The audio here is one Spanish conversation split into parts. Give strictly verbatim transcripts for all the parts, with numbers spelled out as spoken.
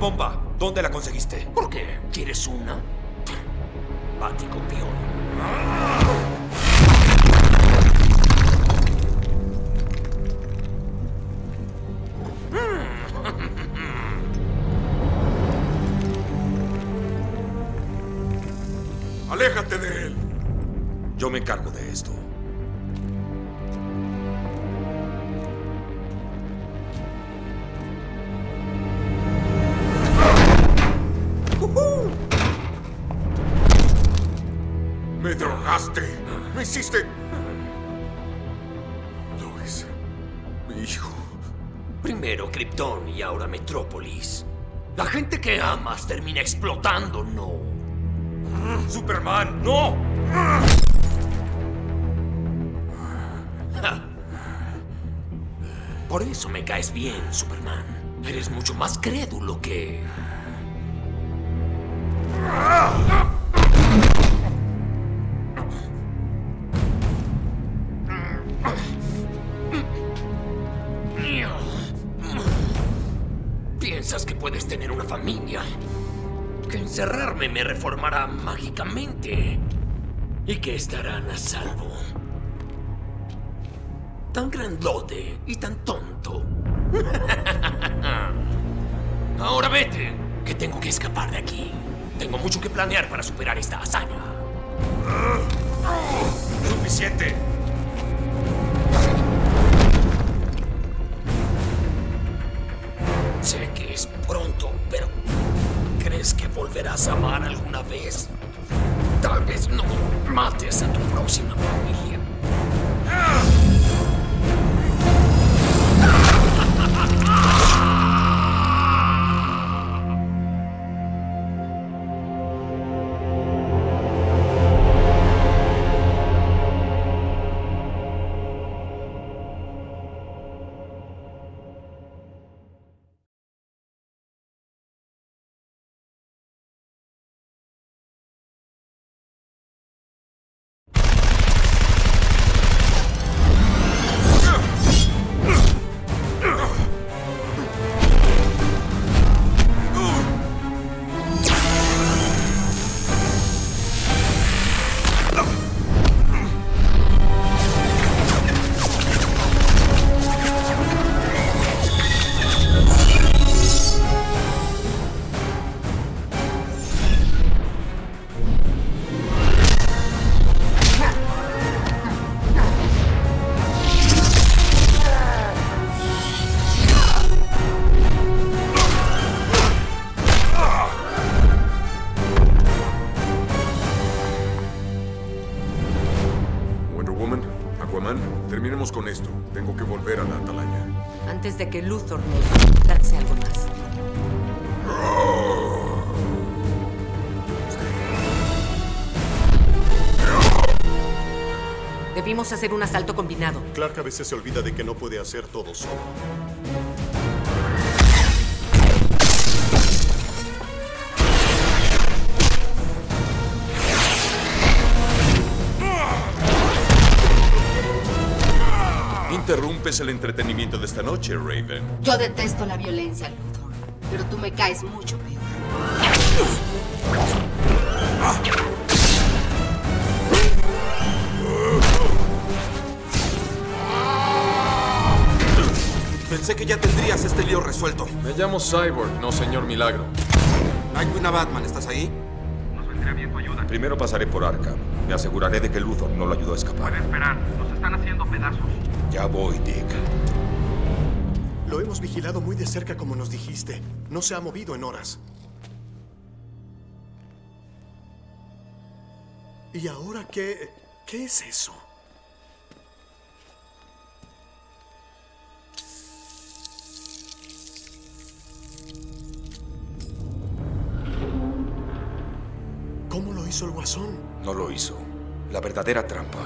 bomba. ¿Dónde la conseguiste? ¿Por qué? ¿Quieres una? Baticopión. ¡Aléjate de él! Yo me encargo de esto. ¡Me drogaste! ¡Me hiciste! Luis, mi hijo. Primero Krypton y ahora Metrópolis. La gente que amas termina explotando, ¿no? ¡Superman, no! Ja. Por eso me caes bien, Superman. Eres mucho más crédulo que... ¿Piensas que puedes tener una familia? Que encerrarme me reformará mágicamente y que estarán a salvo. Tan grandote y tan tonto. Ahora vete, que tengo que escapar de aquí. Tengo mucho que planear para superar esta hazaña. ¡Suficiente! Sé que es pronto, pero ¿crees que volverás a amar alguna vez? Tal vez no mates a tu próxima familia. Terminemos con esto. Tengo que volver a la Atalaya. Antes de que Luthor nos lance algo más. Debimos hacer un asalto combinado. Clark a veces se olvida de que no puede hacer todo solo. Interrumpes el entretenimiento de esta noche, Raven. Yo detesto la violencia, Luthor, pero tú me caes mucho peor. Pensé que ya tendrías este lío resuelto. Me llamo Cyborg, no señor Milagro. Nightwing a Batman, ¿estás ahí? Nos vendría bien tu ayuda. Primero pasaré por Arkham. Me aseguraré de que Luthor no lo ayudó a escapar. Puede esperar. Nos están haciendo pedazos. Ya voy, Dick. Lo hemos vigilado muy de cerca como nos dijiste. No se ha movido en horas. ¿Y ahora qué? ¿Qué es eso? ¿Cómo lo hizo el Guasón? No lo hizo. La verdadera trampa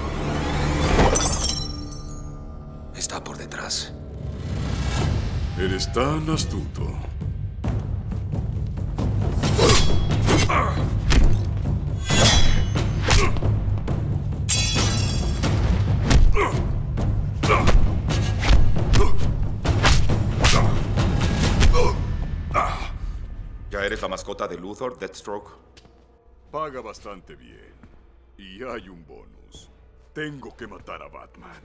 está por detrás. Eres tan astuto. ¿Eres la mascota de Luthor, Deathstroke? Paga bastante bien. Y hay un bonus. Tengo que matar a Batman.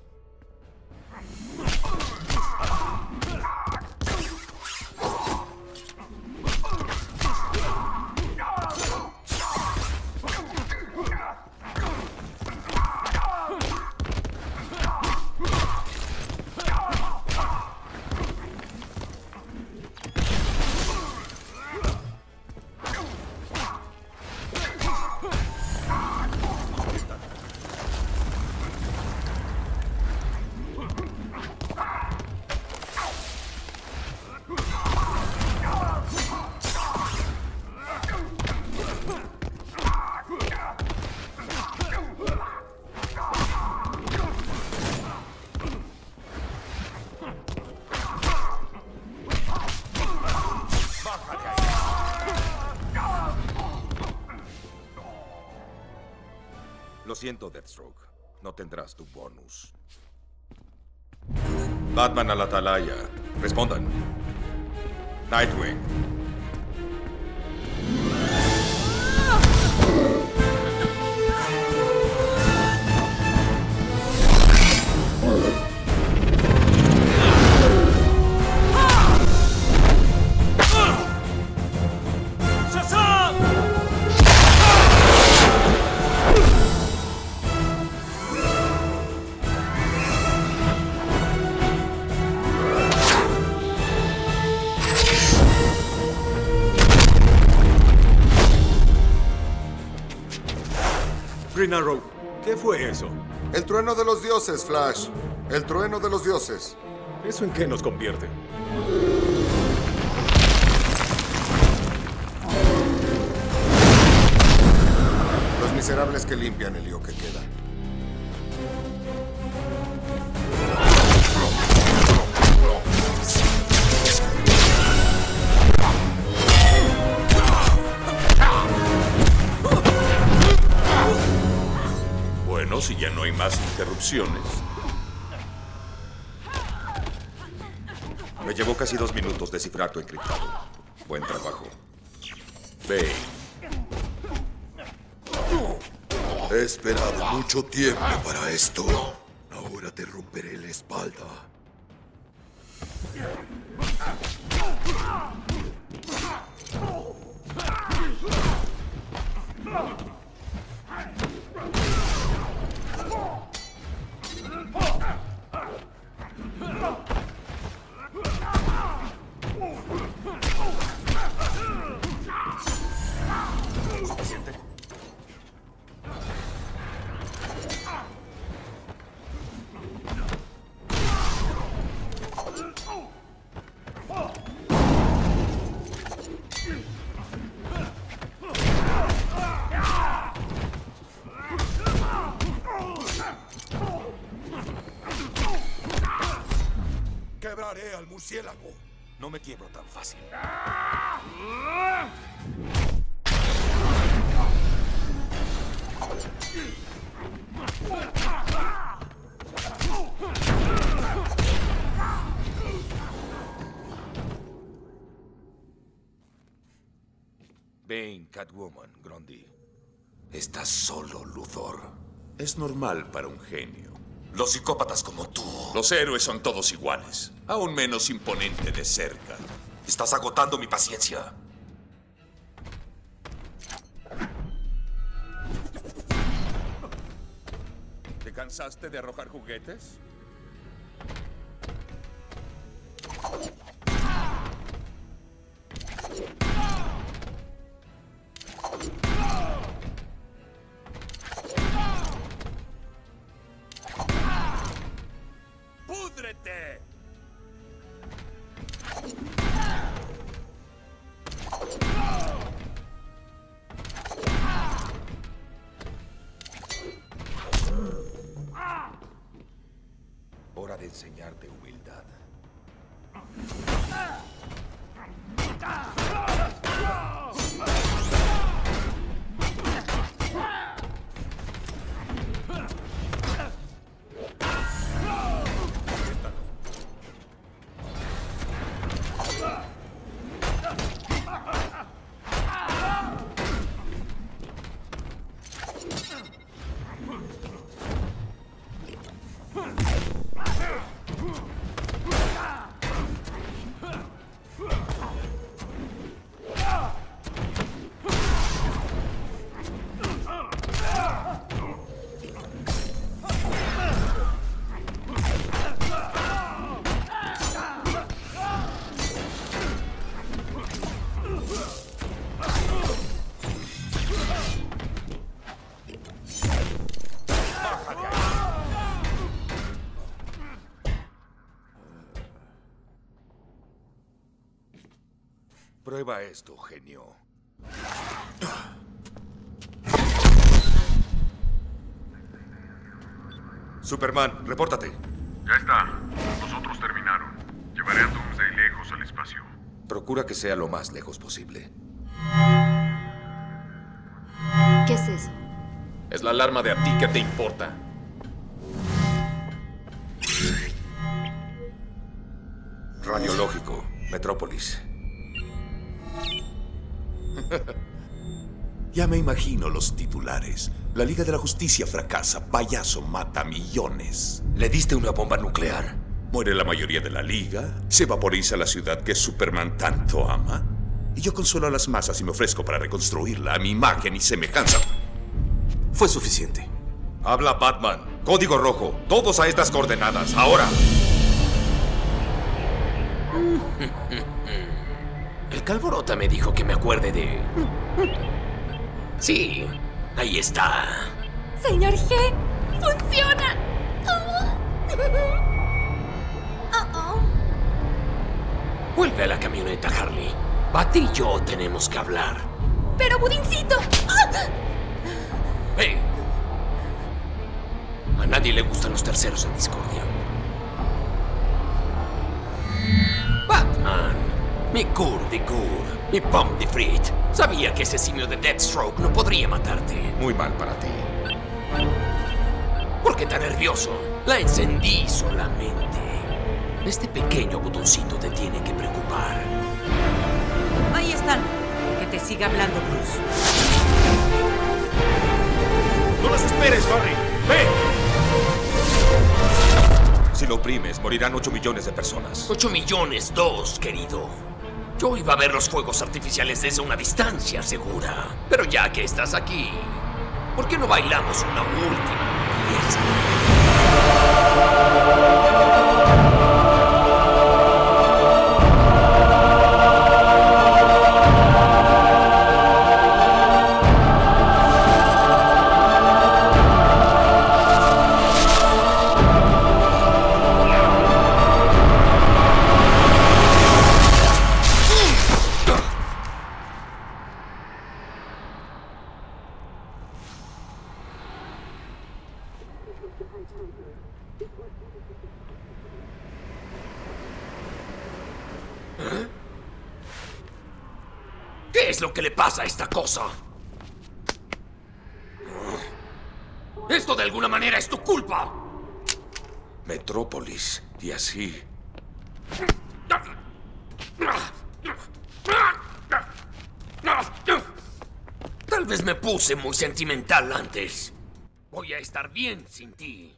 Lo siento, Deathstroke. No tendrás tu bonus. Batman a la atalaya. Respondan. Nightwing. Green Arrow, ¿qué fue eso? El trueno de los dioses, Flash. El trueno de los dioses. ¿Eso en qué nos convierte? Los miserables que limpian el lío que queda. Bueno, si ya no hay más interrupciones. Me llevó casi dos minutos descifrar tu encriptado. Buen trabajo. Ve. He esperado mucho tiempo para esto. Ahora te romperé la espalda. Quebraré al murciélago. No me quiebro tan fácil. Bane, Catwoman, Grundy. Estás solo, Luthor. Es normal para un genio. Los psicópatas como tú. Los héroes son todos iguales, aún menos imponente de cerca. Estás agotando mi paciencia. ¿Te cansaste de arrojar juguetes? ¡Púdrete! Hora de enseñarte humildad. Prueba esto, genio. Superman, repórtate. Ya está. Los otros terminaron. Llevaré a Doomsday lejos al espacio. Procura que sea lo más lejos posible. ¿Qué es eso? Es la alarma de a ti que te importa. Radiológico, Metrópolis. Ya me imagino los titulares. La Liga de la Justicia fracasa. Payaso mata millones. ¿Le diste una bomba nuclear? Muere la mayoría de la Liga. Se vaporiza la ciudad que Superman tanto ama. Y yo consuelo a las masas y me ofrezco para reconstruirla a mi imagen y semejanza. Fue suficiente. Habla Batman. Código rojo. Todos a estas coordenadas. Ahora. El Calvorota me dijo que me acuerde de... Sí, ahí está. Señor G, funciona. Uh-oh. Vuelve a la camioneta, Harley. Bat y yo tenemos que hablar. Pero, Budincito. Hey. A nadie le gustan los terceros en discordia. Batman. Mi Cur de Cur, mi Pom de Frit. Sabía que ese simio de Deathstroke no podría matarte. Muy mal para ti. ¿Por qué tan nervioso? La encendí solamente. Este pequeño botoncito te tiene que preocupar. Ahí están. Que te siga hablando, Bruce. ¡No las esperes, Barry! ¡Ve! Si lo oprimes, morirán ocho millones de personas. Ocho millones, dos, querido. Yo iba a ver los fuegos artificiales desde una distancia segura. Pero ya que estás aquí, ¿por qué no bailamos una última pieza? ¿Qué es lo que le pasa a esta cosa? Esto de alguna manera es tu culpa. Metrópolis, y así. Tal vez me puse muy sentimental antes. Voy a estar bien sin ti.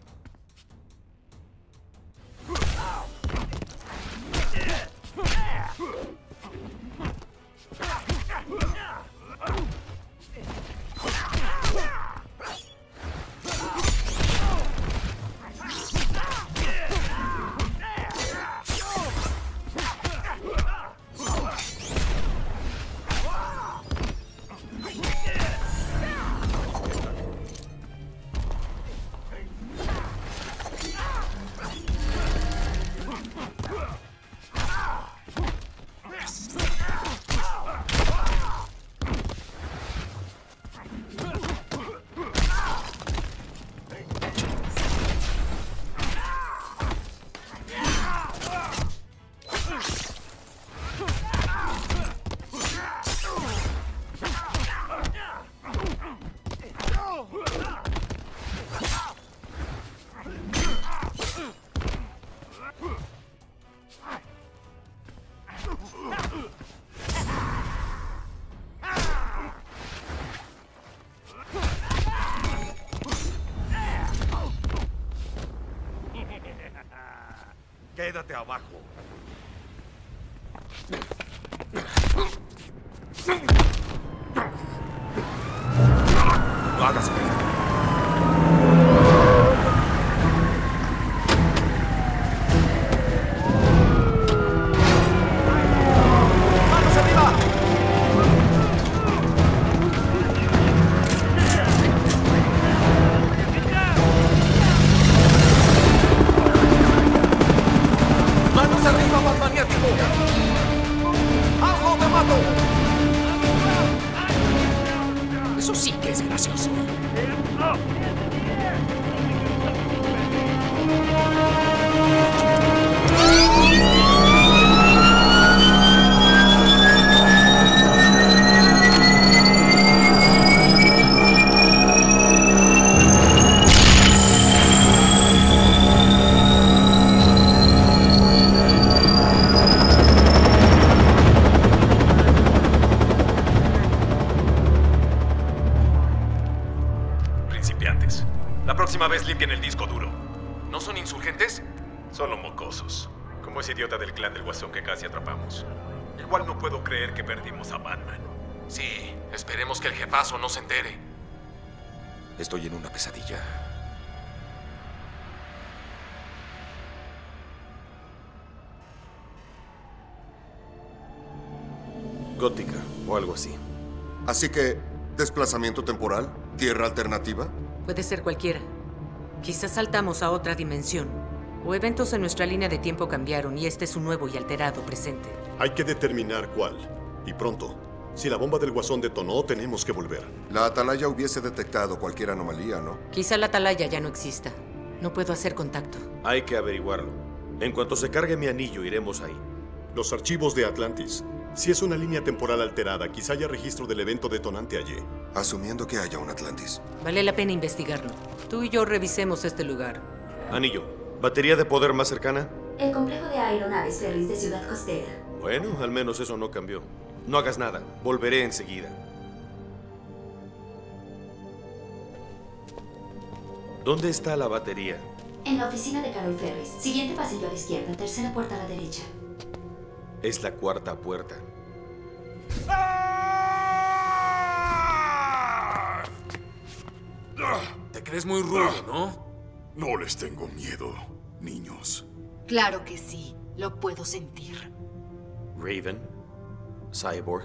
Quédate abajo. No hagas ruido. ¡Manos arriba! ¡Manos arriba, mal maniático! ¡Hazlo, mato! Eso sí que es gracioso. La próxima vez limpien el disco duro. ¿No son insurgentes? Solo mocosos. Como ese idiota del clan del Guasón que casi atrapamos. Igual no puedo creer que perdimos a Batman. Sí, esperemos que el jefazo no se entere. Estoy en una pesadilla. Gótica, o algo así. Así que, ¿desplazamiento temporal? ¿Tierra alternativa? Puede ser cualquiera. Quizás saltamos a otra dimensión. O eventos en nuestra línea de tiempo cambiaron y este es un nuevo y alterado presente. Hay que determinar cuál. Y pronto. Si la bomba del Guasón detonó, tenemos que volver. La Atalaya hubiese detectado cualquier anomalía, ¿no? Quizá la Atalaya ya no exista. No puedo hacer contacto. Hay que averiguarlo. En cuanto se cargue mi anillo, iremos ahí. Los archivos de Atlantis. Si es una línea temporal alterada, quizá haya registro del evento detonante allí. Asumiendo que haya un Atlantis. Vale la pena investigarlo. Tú y yo revisemos este lugar. Anillo, ¿batería de poder más cercana? El complejo de aeronaves ferries de Ciudad Costera. Bueno, al menos eso no cambió. No hagas nada. Volveré enseguida. ¿Dónde está la batería? En la oficina de Carol Ferris. Siguiente pasillo a la izquierda, tercera puerta a la derecha. Es la cuarta puerta. Te crees muy rudo, ¿no? No les tengo miedo, niños. Claro que sí. Lo puedo sentir. Raven. Cyborg.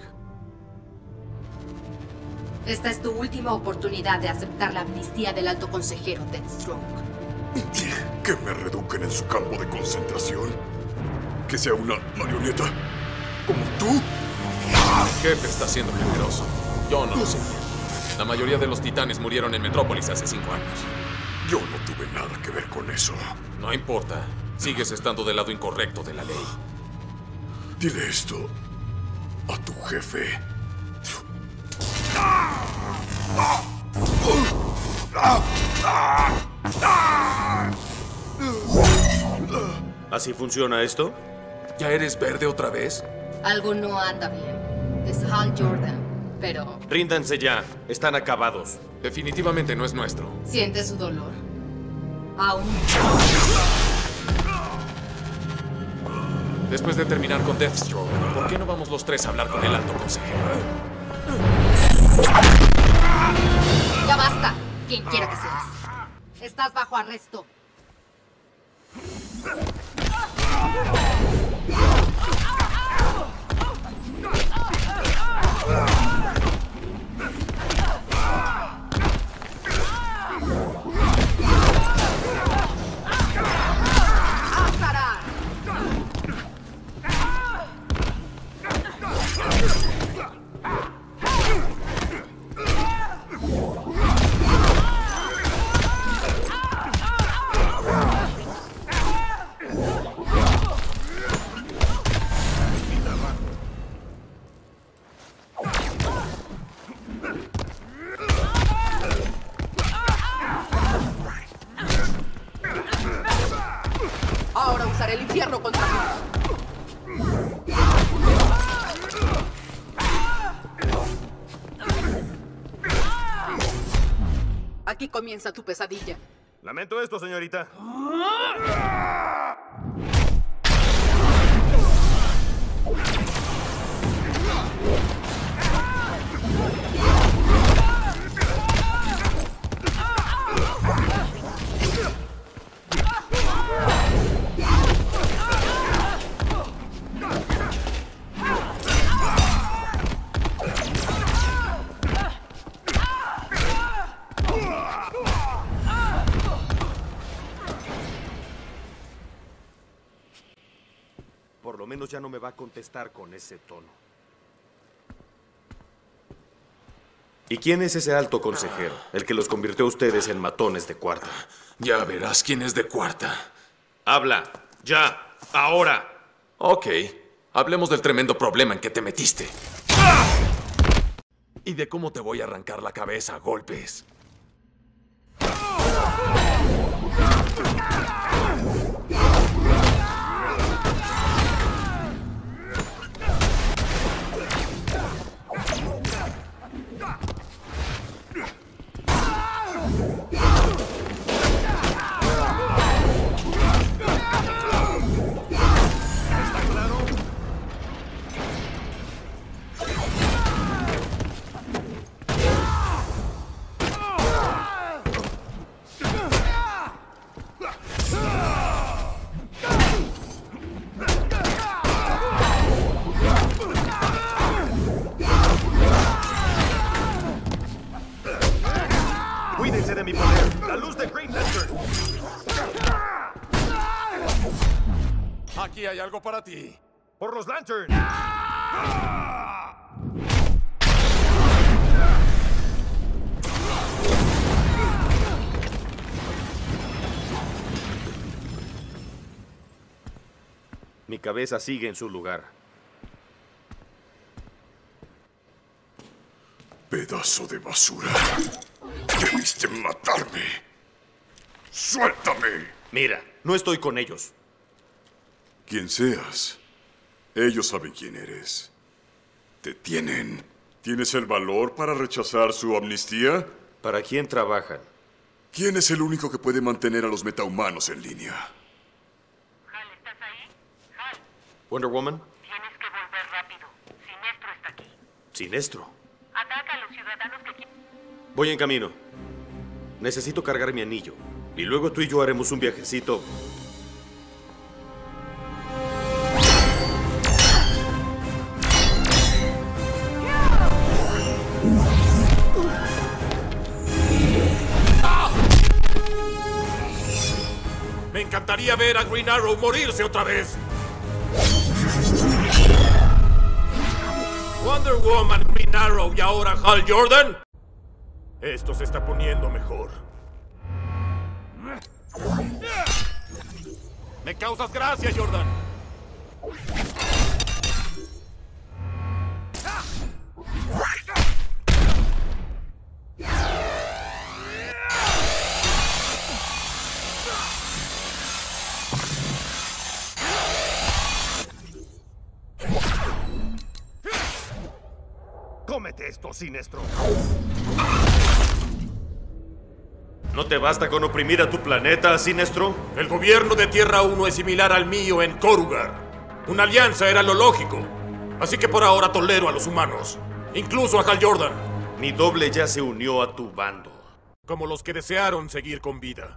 Esta es tu última oportunidad de aceptar la amnistía del alto consejero Deathstroke. ¿Que me reduquen en su campo de concentración? ¿Que sea una marioneta? ¿Como tú? El jefe está siendo generoso. Yo no lo sé. La mayoría de los titanes murieron en Metrópolis hace cinco años. Yo no tuve nada que ver con eso. No importa. Sigues estando del lado incorrecto de la ley. Dile esto a tu jefe. ¿Así funciona esto? ¿Ya eres verde otra vez? Algo no anda bien. Es Hal Jordan, pero... Ríndanse ya. Están acabados. Definitivamente no es nuestro. ¿Siente su dolor? Aún. Después de terminar con Deathstroke, ¿por qué no vamos los tres a hablar con el alto consejero? ¡Ya basta! Quien quiera que seas. Estás bajo arresto. Ahora usaré el infierno contra ti. Aquí comienza tu pesadilla. Lamento esto, señorita. Por lo menos ya no me va a contestar con ese tono. ¿Y quién es ese alto consejero? El que los convirtió a ustedes en matones de cuarta. Ya verás quién es de cuarta. Habla. Ya. Ahora. Ok. Hablemos del tremendo problema en que te metiste. Y de cómo te voy a arrancar la cabeza a golpes. Cuídense de mi poder. La luz de Green Lantern. Aquí hay algo para ti. Por los Lantern. Mi cabeza sigue en su lugar. Pedazo de basura. Debiste matarme. ¡Suéltame! Mira, no estoy con ellos. Quien seas, ellos saben quién eres. Te tienen. ¿Tienes el valor para rechazar su amnistía? ¿Para quién trabajan? ¿Quién es el único que puede mantener a los metahumanos en línea? Hal, ¿estás ahí? Hal. Wonder Woman. Tienes que volver rápido. Sinestro está aquí. Sinestro. Ataca a los ciudadanos que quieren. Voy en camino. Necesito cargar mi anillo. Y luego tú y yo haremos un viajecito. Me encantaría ver a Green Arrow morirse otra vez. Wonder Woman, Green Arrow y ahora Hal Jordan. Esto se está poniendo mejor. Me causas gracia, Jordan. Cómete esto, Sinestro. ¿No te basta con oprimir a tu planeta, Sinestro? El gobierno de Tierra uno es similar al mío en Korugar. Una alianza era lo lógico. Así que por ahora tolero a los humanos. Incluso a Hal Jordan. Mi doble ya se unió a tu bando. Como los que desearon seguir con vida.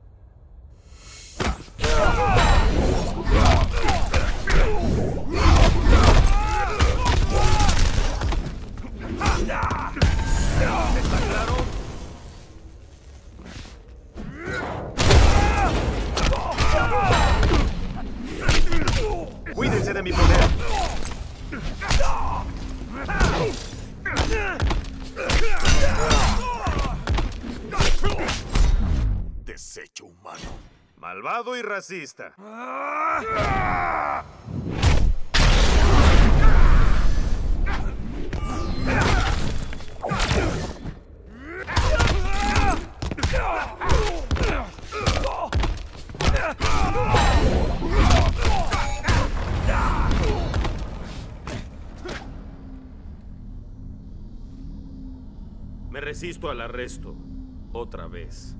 ¿Está claro? Cuídense de mi poder. Desecho humano. Malvado y racista. Me resisto al arresto. Otra vez.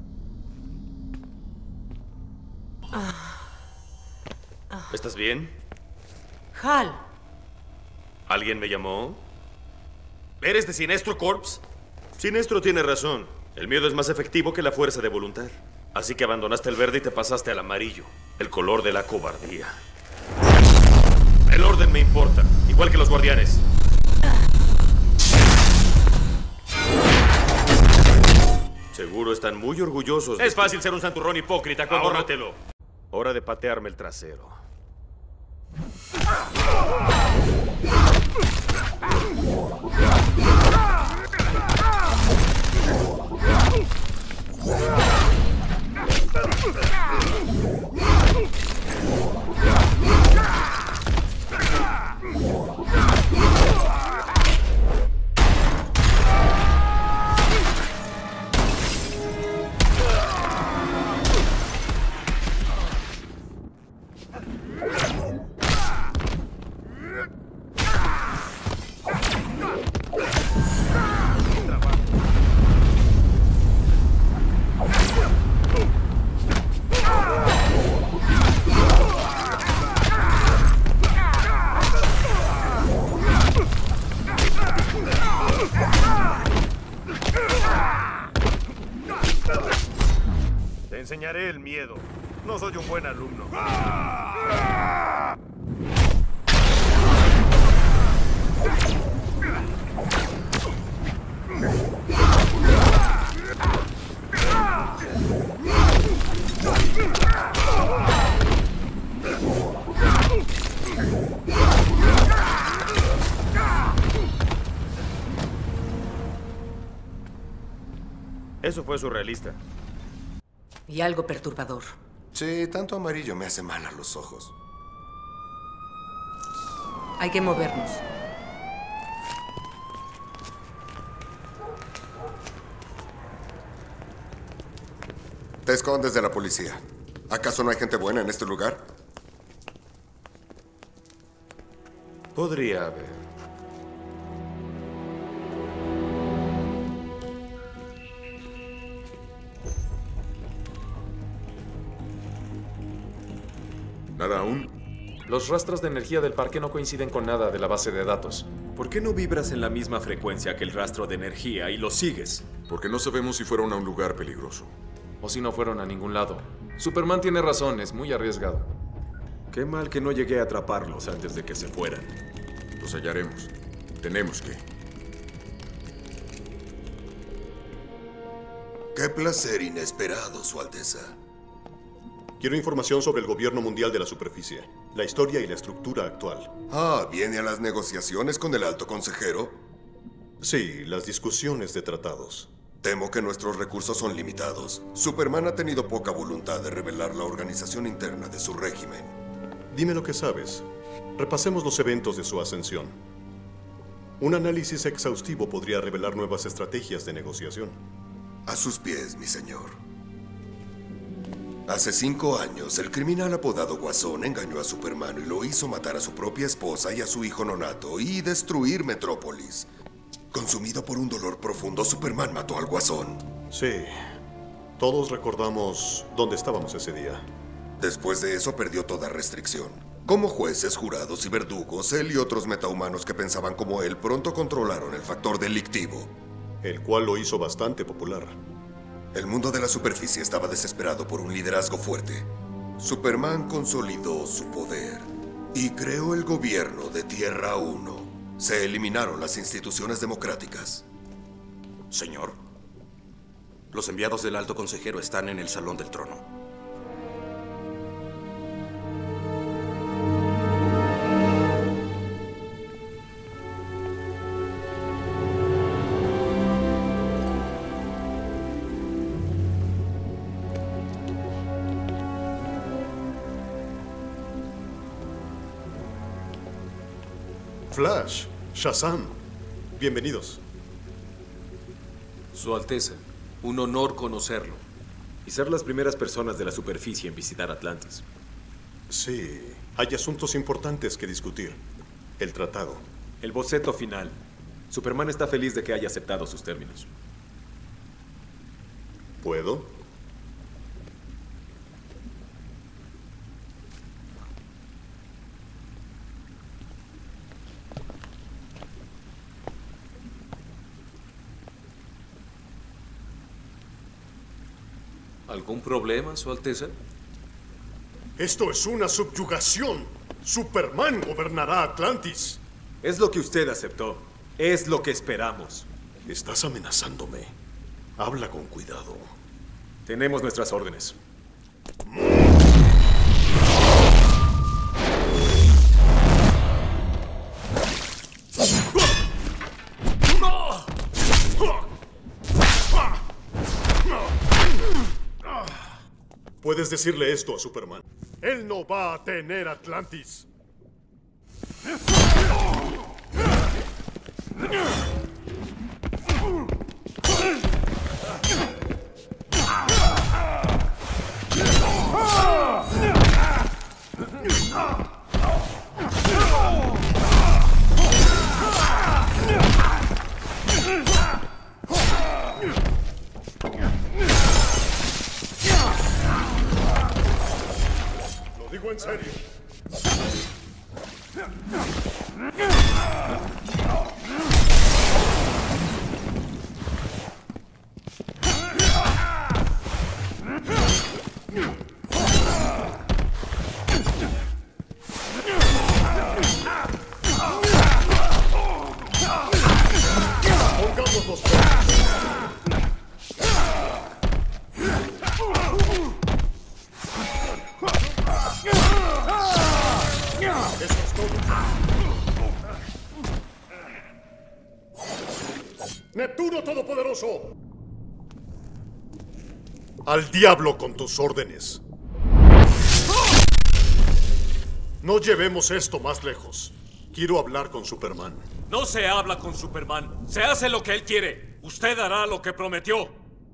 ¿Estás bien? Hal. ¿Alguien me llamó? ¿Eres de Sinestro Corps? Sinestro tiene razón. El miedo es más efectivo que la fuerza de voluntad. Así que abandonaste el verde y te pasaste al amarillo. El color de la cobardía. El orden me importa, igual que los guardianes. Seguro están muy orgullosos de Es fácil ser un santurrón hipócrita cuando... Ahórratelo. Hora de patearme el trasero. enseñaré el miedo. No soy un buen alumno. Eso fue surrealista. Y algo perturbador. Sí, tanto amarillo me hace mal a los ojos. Hay que movernos. Te escondes de la policía. ¿Acaso no hay gente buena en este lugar? Podría haber. ¿Nada aún? Los rastros de energía del parque no coinciden con nada de la base de datos. ¿Por qué no vibras en la misma frecuencia que el rastro de energía y lo sigues? Porque no sabemos si fueron a un lugar peligroso. O si no fueron a ningún lado. Superman tiene razón, es muy arriesgado. Qué mal que no llegué a atraparlos antes de que se fueran. Los hallaremos. Tenemos que. Qué placer inesperado, Su Alteza. Quiero información sobre el gobierno mundial de la superficie, la historia y la estructura actual. Ah, ¿viene a las negociaciones con el alto consejero? Sí, las discusiones de tratados. Temo que nuestros recursos son limitados. Superman ha tenido poca voluntad de revelar la organización interna de su régimen. Dime lo que sabes. Repasemos los eventos de su ascensión. Un análisis exhaustivo podría revelar nuevas estrategias de negociación. A sus pies, mi señor. Hace cinco años, el criminal apodado Guasón engañó a Superman y lo hizo matar a su propia esposa y a su hijo nonato y destruir Metrópolis. Consumido por un dolor profundo, Superman mató al Guasón. Sí. Todos recordamos dónde estábamos ese día. Después de eso, perdió toda restricción. Como jueces, jurados y verdugos, él y otros metahumanos que pensaban como él pronto controlaron el factor delictivo. El cual lo hizo bastante popular. El mundo de la superficie estaba desesperado por un liderazgo fuerte. Superman consolidó su poder y creó el gobierno de Tierra uno. Se eliminaron las instituciones democráticas. Señor, los enviados del alto consejero están en el Salón del Trono. Flash, Shazam, bienvenidos. Su Alteza, un honor conocerlo. Y ser las primeras personas de la superficie en visitar Atlantis. Sí, hay asuntos importantes que discutir. El tratado. El boceto final. Superman está feliz de que haya aceptado sus términos. ¿Puedo? ¿Algún problema, Su Alteza? Esto es una subyugación. Superman gobernará Atlantis. Es lo que usted aceptó. Es lo que esperamos. Estás amenazándome. Habla con cuidado. Tenemos nuestras órdenes. Puedes decirle esto a Superman. Él no va a tener Atlantis. Lo digo en serio. Eso es todo. ¡Neptuno Todopoderoso! ¡Al diablo con tus órdenes! No llevemos esto más lejos. Quiero hablar con Superman. No se habla con Superman. Se hace lo que él quiere. Usted hará lo que prometió.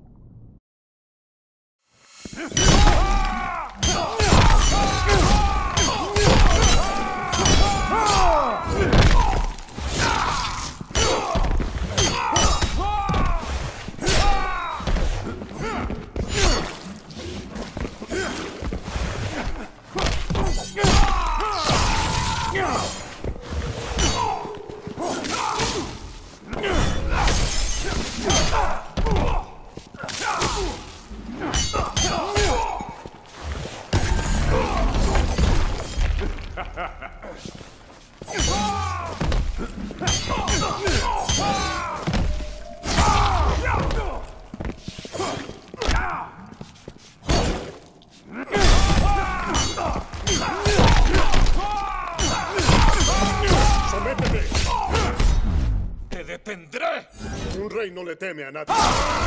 ¡Sométete! ¡Te detendré! Un rey no le teme a nadie.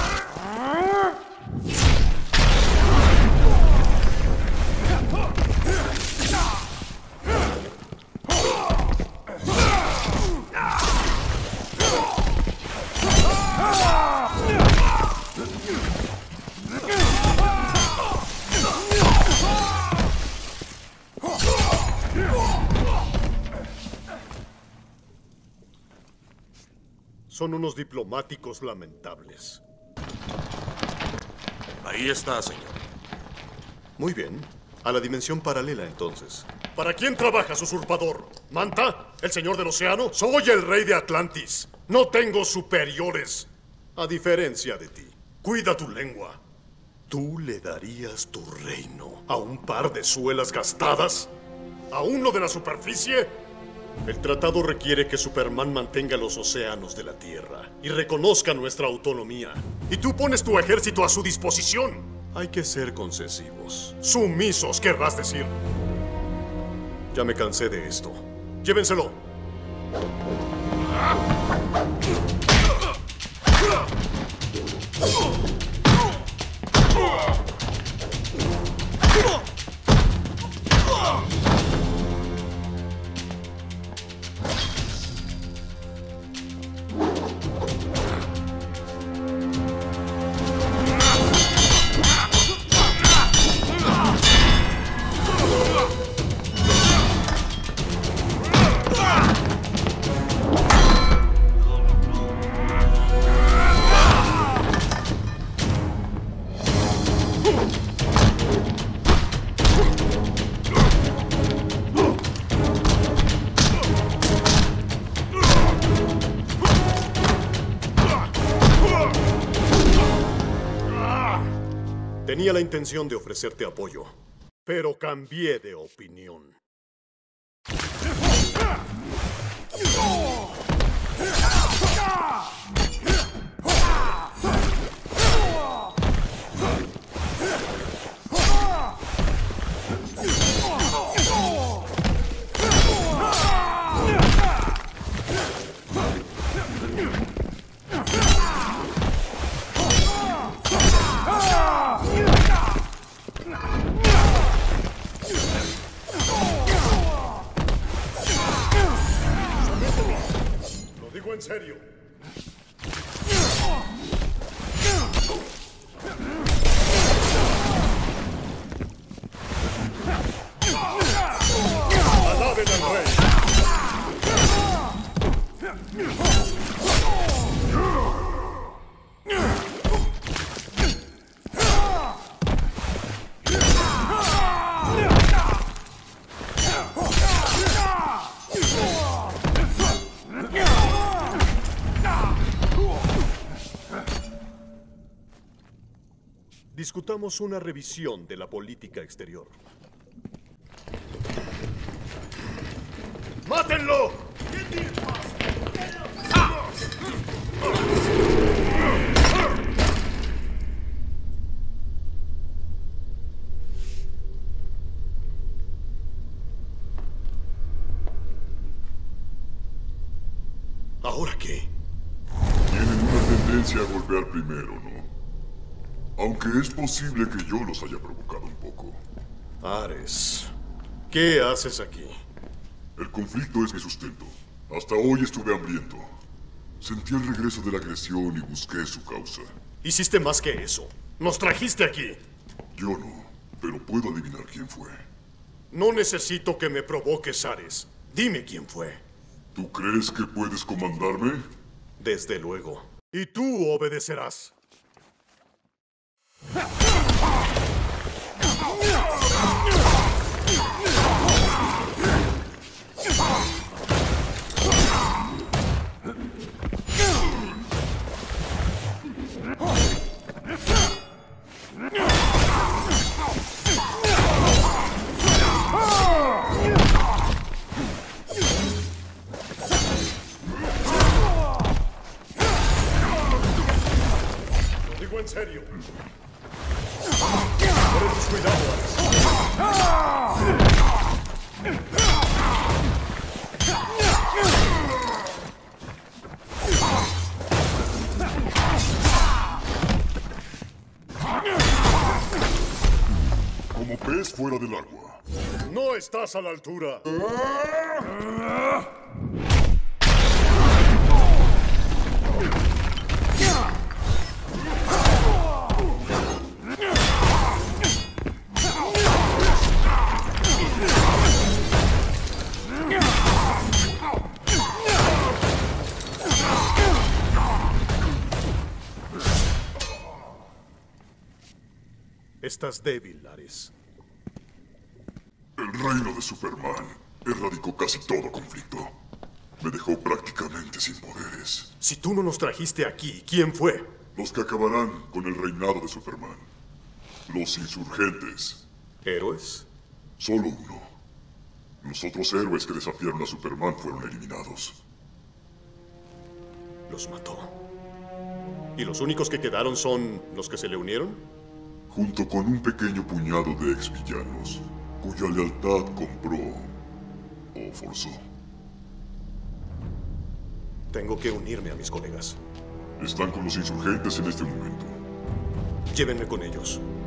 Son unos diplomáticos lamentables. Ahí está, señor. Muy bien. A la dimensión paralela, entonces. ¿Para quién trabajas, usurpador? ¿Manta? ¿El señor del océano? Soy el rey de Atlantis. No tengo superiores. A diferencia de ti. Cuida tu lengua. ¿Tú le darías tu reino a un par de suelas gastadas? ¿A uno de la superficie? El tratado requiere que Superman mantenga los océanos de la Tierra y reconozca nuestra autonomía. Y tú pones tu ejército a su disposición. Hay que ser concesivos. Sumisos, querrás decir. Ya me cansé de esto. Llévenselo. Tenía la intención de ofrecerte apoyo, pero cambié de opinión. Lo digo en serio. ¡Alaben al rey! Discutamos una revisión de la política exterior. ¡Mátenlo! ¿Ahora qué? Tienen una tendencia a golpear primero, ¿no? Aunque es posible que yo los haya provocado un poco. Ares, ¿qué haces aquí? El conflicto es mi sustento. Hasta hoy estuve hambriento. Sentí el regreso de la agresión y busqué su causa. Hiciste más que eso. Nos trajiste aquí. Yo no, pero puedo adivinar quién fue. No necesito que me provoques, Ares. Dime quién fue. ¿Tú crees que puedes comandarme? Desde luego. Y tú obedecerás. Lo digo en serio. Ponemos cuidado, Como pez fuera del agua. No estás a la altura. Estás débil, Ares. El reino de Superman erradicó casi todo conflicto. Me dejó prácticamente sin poderes. Si tú no nos trajiste aquí, ¿quién fue? Los que acabarán con el reinado de Superman. Los insurgentes. ¿Héroes? Solo uno. Los otros héroes que desafiaron a Superman fueron eliminados. Los mató. ¿Y los únicos que quedaron son los que se le unieron? Junto con un pequeño puñado de exvillanos, cuya lealtad compró o forzó. Tengo que unirme a mis colegas. Están con los insurgentes en este momento. Llévenme con ellos.